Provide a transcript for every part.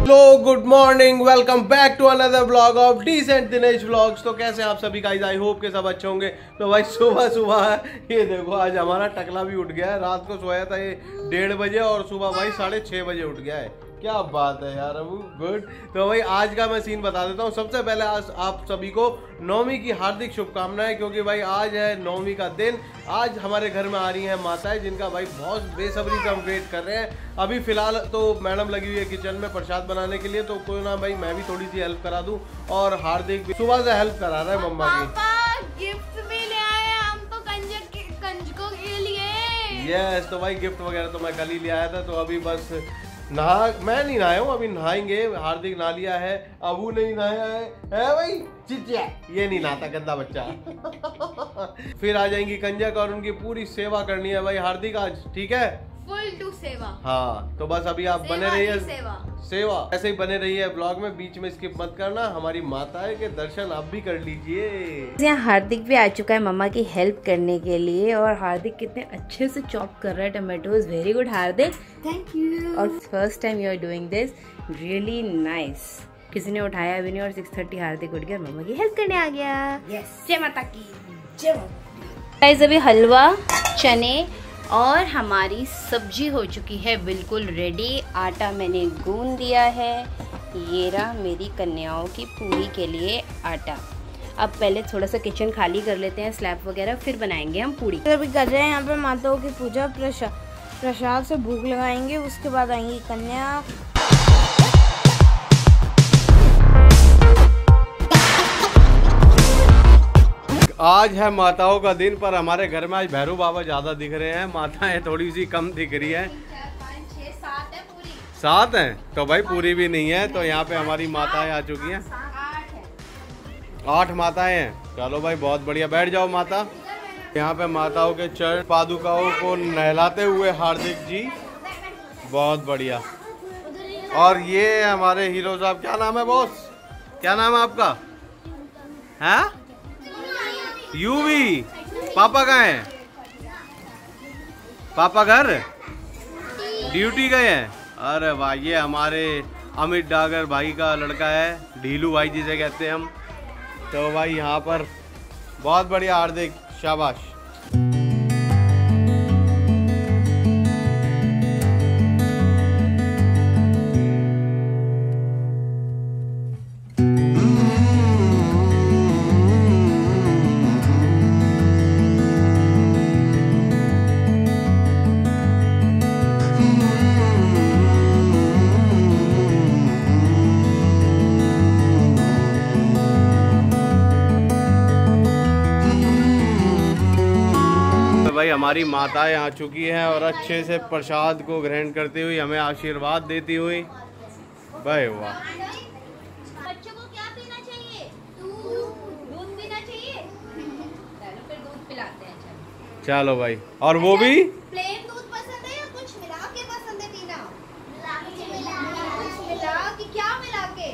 Hello good morning, welcome back to another blog of decent Dinesh vlogs. तो कैसे आप सभी गाइस, आई होप के सब अच्छे होंगे। तो भाई सुबह सुबह ये देखो, आज हमारा टकला भी उठ गया है। रात को सोया था ये 1:30 बजे और सुबह भाई 6:30 बजे उठ गया है। क्या बात है यार, अबू गुड। तो भाई आज का मैं सीन बता देता हूँ। सबसे पहले आज आप सभी को नवमी की हार्दिक शुभकामनाएं, क्योंकि भाई आज है नवमी का दिन। आज हमारे घर में आ रही हैं माताएं, जिनका भाई बहुत बेसब्री से हम वेट कर रहे हैं। अभी फिलहाल तो मैडम लगी हुई है किचन में प्रसाद बनाने के लिए, तो कोई ना भाई मैं भी थोड़ी सी हेल्प करा दूं। और हार्दिक भी सुबह से हेल्प करा रहा है मम्मा की। गिफ्ट भी ले आए हम तो कंजकों के लिए। यस, तो भाई गिफ्ट वगैरह तो मैं कल ही ले आया था। तो अभी बस मैं नहीं नहाया हूँ, अभी नहाएंगे। हार्दिक नहा लिया है, अबू नहीं नहाया है भाई चिचिया, ये नहीं नहाता गंदा बच्चा। फिर आ जाएंगी कंजक और उनकी पूरी सेवा करनी है भाई हार्दिक आज, ठीक है? फुल टू सेवा। हाँ, तो बस अभी आप बने रहिए सेवा ऐसे ही बने रहिए ब्लॉग में, बीच में स्किप मत करना। हमारी माताएं के दर्शन आप भी कर लीजिए। यहाँ हार्दिक भी आ चुका है मम्मा की हेल्प करने के लिए, और हार्दिक कितने अच्छे से चॉप कर रहा है tomatoes. Very good Hardik, thank you. और first time you are doing this, really nice. किसी ने उठाया भी नहीं और 6:30 हार्दिक उठ गया, मम्मा की हेल्प करने आ गया। जय माता की जय। गाइस अभी हलवा, चने और हमारी सब्जी हो चुकी है बिल्कुल रेडी। आटा मैंने गूंद दिया है। ये रहा मेरी कन्याओं की पूरी के लिए आटा। अब पहले थोड़ा सा किचन खाली कर लेते हैं, स्लैब वगैरह, फिर बनाएंगे हम पूरी। अभी कर रहे हैं यहाँ पे माताओं की पूजा, प्रसाद से भूख लगाएंगे, उसके बाद आएंगी कन्या। आज है माताओं का दिन, पर हमारे घर में आज भैरू बाबा ज्यादा दिख रहे हैं, माताएं थोड़ी सी कम दिख रही हैं। 7 हैं तो भाई पूरी भी नहीं है। तो यहाँ पे हमारी माताएं आ चुकी हैं, 8 माताएं हैं। चलो भाई बहुत बढ़िया, बैठ जाओ माता। यहाँ पे माताओं के चरण पादुकाओं को नहलाते हुए हार्दिक जी, बहुत बढ़िया। और ये हमारे हीरो साहब, क्या नाम है बॉस, क्या नाम है आपका? है यूवी। पापा कहाँ हैं? पापा घर ड्यूटी गए हैं। अरे वाह, ये हमारे अमित डागर भाई का लड़का है, ढीलू भाई जिसे कहते हैं हम। तो भाई यहाँ पर बहुत बढ़िया हार्दिक, शाबाश। भाई हमारी माताएं आ चुकी हैं और अच्छे से प्रसाद को ग्रहण करती हुई हमें आशीर्वाद देती हुई। भाई वाह। बच्चों को क्या पीना चाहिए? दूध पीना चाहिए। चलो फिर दूध पिलाते हैं। चलो भाई, और वो भी प्लेन दूध पसंद है या कुछ मिला के पसंद है पीना? मिला के क्या मिला के?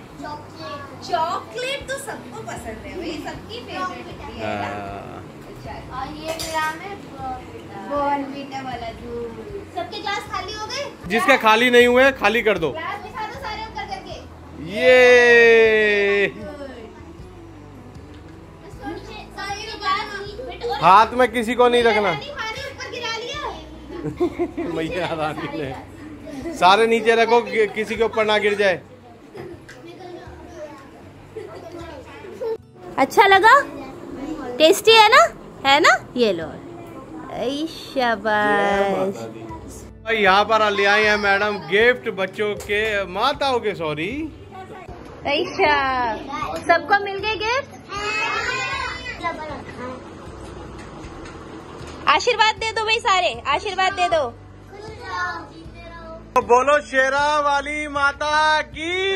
चॉकलेट तो सबको पसंद है भाई, सबकी फेवरेट है। और ये मिला में बॉर्नवीटा वाला दूध। सबके ग्लास खाली हो गए? जिसके खाली नहीं हुए खाली कर दो। ग्लास बिछा दो सारे ऊपर करके। ये हाथ में किसी को नहीं रखना। ऊपर गिरा लिया मैया रानी ने। सारे नीचे रखो, किसी के ऊपर ना गिर जाए। अच्छा लगा? टेस्टी है ना? है ना? ये लो, शाबाश। यहाँ पर ले आई है मैडम गिफ्ट बच्चों के, माताओं के, सॉरी। सबको मिल गए गिफ्ट। आशीर्वाद दे दो भाई, सारे आशीर्वाद दे दो। तो बोलो शेरा वाली माता की,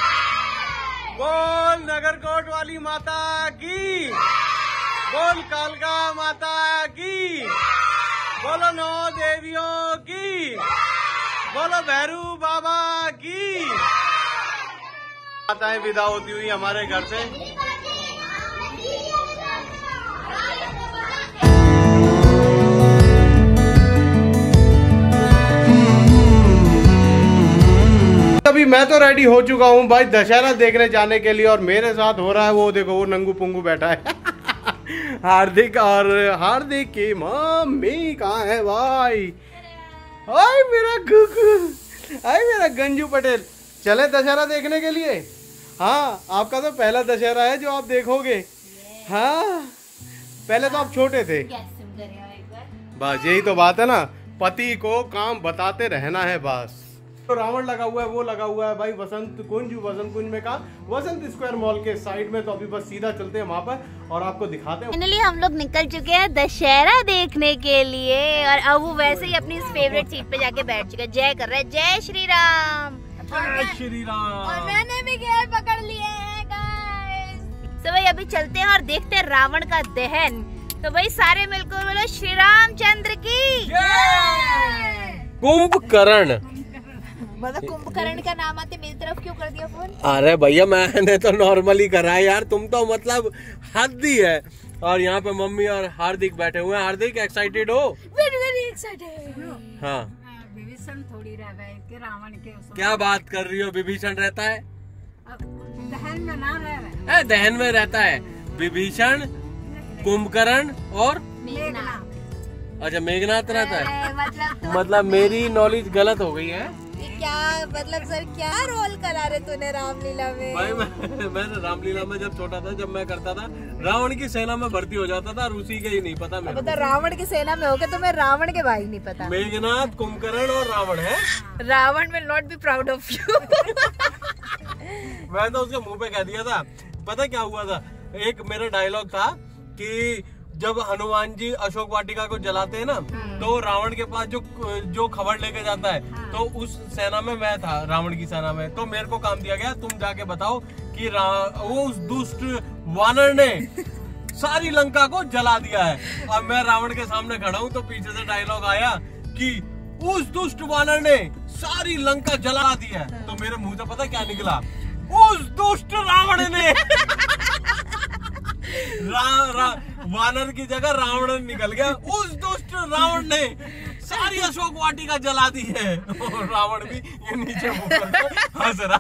बोल नगरकोट वाली माता की, बोल कालका माता की, बोलो 9 देवियों की, बोलो भैरू बाबा की। माताएं विदा होती हुई हमारे घर से। मैं तो रेडी हो चुका हूँ भाई दशहरा देखने जाने के लिए, और मेरे साथ हो रहा है वो देखो, वो नंगू पुंगू बैठा है हार्दिक, और हार्दिक की मम्मी कहाँ है भाई? हाय मेरा गुगू, हाय मेरा गंजू पटेल। चले दशहरा देखने के लिए? हाँ, आपका तो पहला दशहरा है जो आप देखोगे। हाँ, पहले तो आप छोटे थे। बस यही तो बात है ना, पति को काम बताते रहना है बस। तो रावण लगा हुआ है, वो लगा हुआ है भाई वसंत कुंज में का वसंत स्क्वायर मॉल के साइड में। तो अभी बस सीधा चलते हैं वहाँ पर और आपको दिखाते हैं। फाइनली हम लोग निकल चुके हैं दशहरा देखने के लिए, और अब वो वैसे ही अपनी फेवरेट सीट पे जाके बैठ चुका है। जय कर रहा है, जय श्री राम, जय श्री राम। और मैंने भी गेयर पकड़ लिए हैं गाइस। तो भाई अभी चलते हैं और देखते हैं रावण का दहन। तो भाई सारे मिलकर बोलो श्री रामचंद्र की जय। कुंभकर्ण, मतलब कुंभकर्ण का नाम आते मेरी तरफ क्यों कर दिया फोन? अरे भैया मैंने तो नॉर्मली करा है यार, तुम तो मतलब हद ही है। और यहाँ पे मम्मी और हार्दिक बैठे हुए हैं। हार्दिक एक्साइटेड हो? Very excited. हाँ, विभीषण थोड़ी रह गए कि रावण के उसमें। क्या बात कर रही हो? विभीषण रहता है? दहन में ना रह, दहन में रहता है विभीषण, कुंभकर्ण और मेघनाथ। अच्छा मेघनाथ रहता है। मतलब मतलब मेरी नॉलेज गलत हो गई है क्या? मतलब सर क्या रोल करा रहे तूने रामलीला में? भाई मैं रामलीला में जब छोटा था, जब मैं करता था रावण की सेना में भर्ती हो जाता था, रूसी के ही नहीं पता मेरे को। रावण की सेना में होके तुम्हें रावण के भाई नहीं पता? मेघनाथ, कुंभकर्ण और रावण है। Ravan will not be proud of you. मैं तो उसके मुंह पे कह दिया था। पता क्या हुआ था? एक मेरा डायलॉग था कि जब हनुमान जी अशोक वाटिका को जलाते हैं ना, तो रावण के पास जो खबर लेके जाता है, तो उस सेना में मैं था, रावण की सेना में। तो मेरे को काम दिया गया, तुम जाके बताओ कि वो उस दुष्ट वानर ने सारी लंका को जला दिया है। अब मैं रावण के सामने खड़ा हूँ, तो पीछे से डायलॉग आया कि उस दुष्ट वानर ने सारी लंका जला दी है। तो मेरे मुंह से पता क्या निकला? उस दुष्ट रावण ने वानर की जगह रावण निकल गया। उस दुष्ट रावण ने सारी अशोक वाटिका जला दी है। और रावण भी ये नीचे हंस रहा।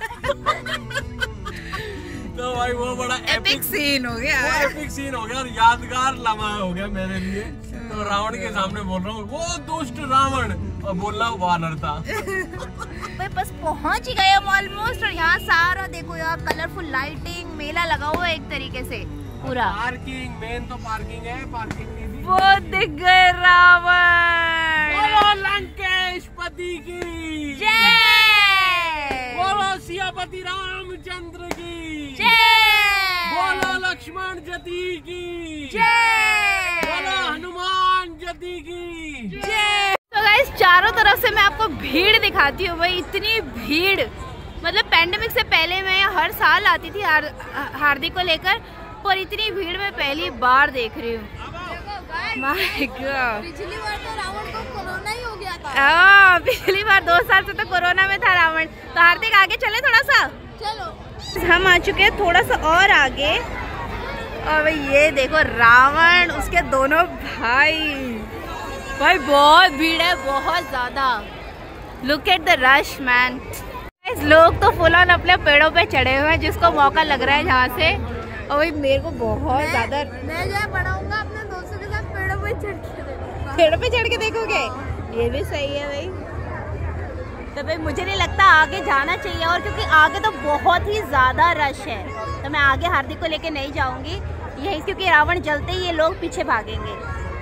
तो भाई वो बड़ा एपिक सीन हो गया, वो एपिक सीन हो गया और यादगार लम्हा हो गया मेरे लिए। तो रावण के सामने बोल रहा हूँ वो दुष्ट रावण, और बोल रहा वानर था। भाई बस पहुंच ही गए हम ऑलमोस्ट, और यहाँ सारा देखो यार कलरफुल लाइटिंग, मेला लगा हुआ है एक तरीके से पूरा। पार्किंग, मेन तो पार्किंग है, पार्किंग नहीं थी। वो दिख गए रावण। बोलो लंकेशपति की जय, बोलो सियापति रामचंद्र की जय, बोलो लक्ष्मण जति की जय, बोलो हनुमान जति की जय। तो गाइस चारों तरफ से मैं आपको भीड़ दिखाती हूँ भाई, इतनी भीड़। मतलब पैंडेमिक से पहले मैं हर साल आती थी हार्दिक को लेकर, पर इतनी भीड़ में पहली बार देख रही हूँ। माय गॉड, पिछली बार तो रावण को कोरोना ही हो गया था। पिछली बार 2 साल से तो कोरोना में था रावण। तो हार्दिक आगे चले थोड़ा सा। चलो हम आ चुके हैं थोड़ा सा और आगे, और भाई ये देखो रावण, उसके दोनों भाई। भाई बहुत भीड़ है, बहुत ज्यादा। Look at the rush man. लोग तो फुल ऑन अपने पेड़ों पे चढ़े हुए हैं, जिसको मौका लग रहा है जहाँ से। और भाई मेरे को बहुत ज्यादा, मैं जो पढ़ाऊंगा अपने दोस्तों के साथ पेड़ों पे चढ़ के देखूंगा। पेड़ों पे चढ़ के देखोगे? ये भी सही है भाई। तो भाई मुझे नहीं लगता आगे जाना चाहिए, और क्योंकि आगे तो बहुत ही ज्यादा रश है, तो मैं आगे हार्दिक को लेके नहीं जाऊंगी यही, क्योंकि रावण जलते ही ये लोग पीछे भागेंगे।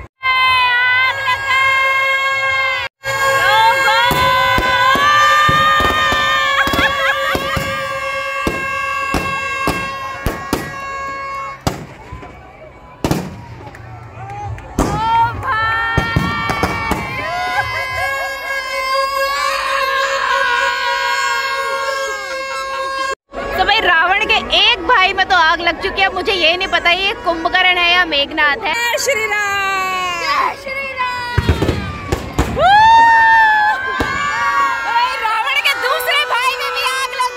में तो आग लग चुकी है, मुझे ये नहीं पता ये कुंभकर्ण है या मेघनाथ है। श्री राम, श्री राम। रावण के दूसरे भाई में भी आग लग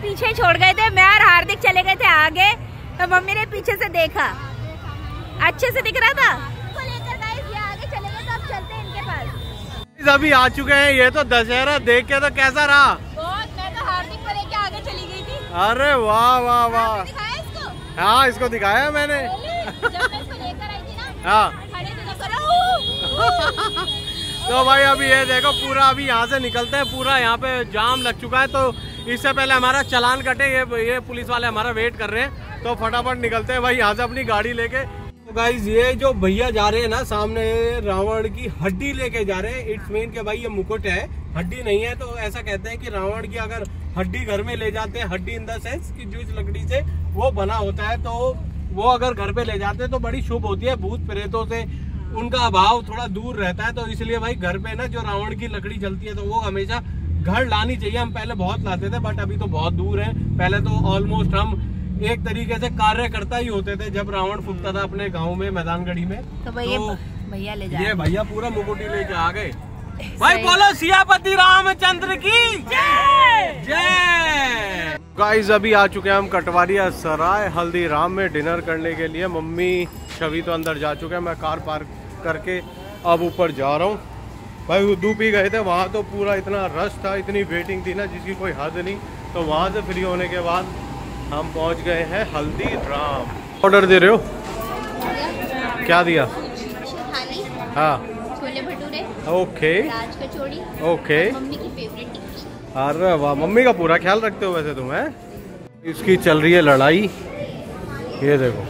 पीछे छोड़ गए थे, मैं और हार्दिक चले गए थे आगे, तो मम्मी ने पीछे से देखा, अच्छे से दिख रहा था। लेकर गाइस ये आगे चले गए, तो अब चलते हैं इनके पास। अभी आ चुके हैं, ये तो दशहरा देख के तो कैसा रहा? बहुत, मैं तो हार्दिक को लेके आगे चली गई थी। अरे वाह वाह वाह। दिखाया इसको? हाँ इसको दिखाया मैंने। जब मैं इसको लेकर आई थी ना, हाँ खड़े थे तो करो। तो भाई अभी ये देखो पूरा, अभी यहाँ से निकलते हैं, पूरा यहाँ पे जाम लग चुका है, तो इससे पहले हमारा चालान कटे, ये पुलिस वाले हमारा वेट कर रहे हैं, तो फटाफट निकलते हैं भाई यहाँ से अपनी गाड़ी लेके। तो गाइस ये जो भैया जा रहे हैं ना सामने, रावण की हड्डी लेके जा रहे हैं। इट्स मीन के भाई ये मुकुट है, हड्डी नहीं है। तो ऐसा कहते हैं कि रावण की अगर हड्डी घर में ले जाते हैं, हड्डी इन द सेंस की जिस लकड़ी से वो बना होता है, तो वो अगर घर पे ले जाते हैं तो बड़ी शुभ होती है, भूत प्रेतों से उनका अभाव थोड़ा दूर रहता है। तो इसलिए भाई घर पे ना जो रावण की लकड़ी जलती है तो वो हमेशा घर लानी चाहिए। हम पहले बहुत लाते थे, बट अभी तो बहुत दूर है। पहले तो ऑलमोस्ट हम एक तरीके से कार्यकर्ता ही होते थे जब रावण फूकता था अपने गांव में, मैदानगढ़ी में। तो भैया ले जाए, ये भैया पूरा मुकुटी लेके आ गए। भाई बोलो सियापति रामचंद्र की जय जय। गाइस अभी आ चुके हैं हम कटवारिया सराय हल्दीराम में डिनर करने के लिए। मम्मी छवि तो अंदर जा चुके हैं, मैं कार पार्क करके अब ऊपर जा रहा हूँ। भाई उदू पी गए थे, वहाँ तो पूरा इतना रश था, इतनी वेटिंग थी ना जिसकी कोई हद नहीं। तो वहाँ से फ्री होने के बाद हम पहुँच गए हैं हल्दीराम। ऑर्डर दे रहे हो? क्या दिया? हाँ chole bhature, okay raj kachori, okay. Mummy की फेवरेट टिक्की। अरे वाह, मम्मी का पूरा ख्याल रखते हो वैसे तुम। है इसकी चल रही है लड़ाई, ये देखो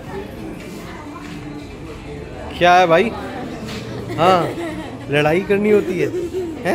क्या है भाई। हाँ लड़ाई करनी होती है?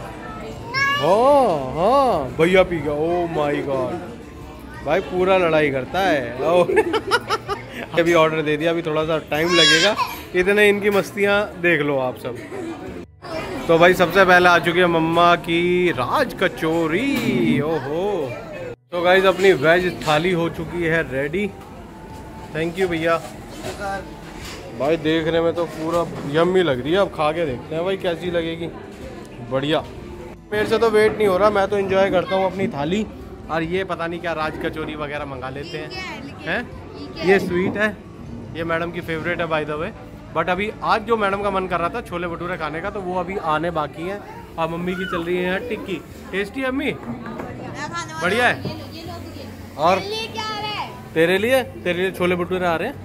हाँ भैया पी गया, ओ माय गॉड। भाई पूरा लड़ाई करता है। अभी ऑर्डर दे दिया, अभी थोड़ा सा टाइम लगेगा, इतने इनकी मस्तियाँ देख लो आप सब। तो भाई सबसे पहले आ चुकी है मम्मा की राज कचौरी। ओहो। तो गाइज अपनी वेज थाली हो चुकी है रेडी। थैंक यू भैया। भाई देखने में तो पूरा यम्मी लग रही है, अब खा के देखते हैं भाई कैसी लगेगी। बढ़िया। मेरे से तो वेट नहीं हो रहा, मैं तो एंजॉय करता हूँ अपनी थाली। और ये पता नहीं क्या राज कचौरी वगैरह मंगा लेते हैं। ये स्वीट है, ये मैडम की फेवरेट है बाय द वे। बट अभी आज जो मैडम का मन कर रहा था छोले भटूरे खाने का, तो वो अभी आने बाकी हैं। और मम्मी की चल रही है यहाँ टिक्की। टेस्टी है अम्मी? बढ़िया है। और तेरे लिए छोले भटूरे आ रहे हैं।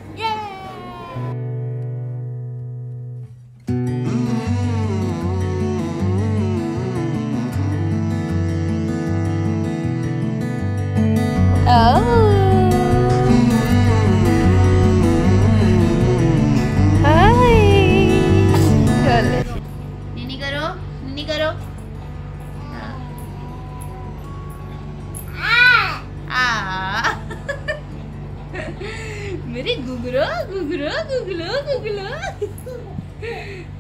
नीनी करो। मेरे गुगलो गुगलो गुगलो गुगलो।